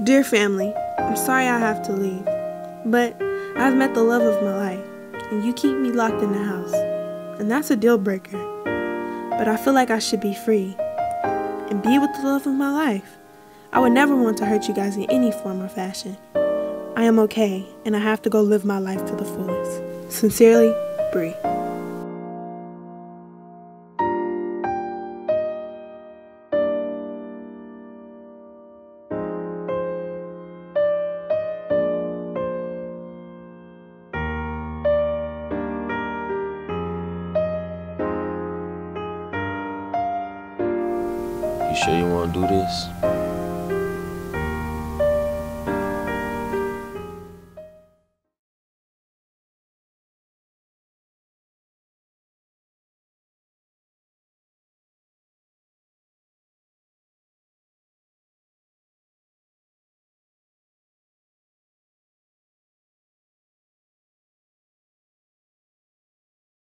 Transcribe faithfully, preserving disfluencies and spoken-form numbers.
Dear family, I'm sorry I have to leave, but I've met the love of my life, and you keep me locked in the house, and that's a deal breaker. But I feel like I should be free and be with the love of my life. I would never want to hurt you guys in any form or fashion. I am okay, and I have to go live my life to the fullest. Sincerely, Bree. You sure you want to do this?